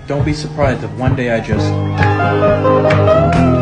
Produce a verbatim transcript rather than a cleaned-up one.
don't be surprised if one day I just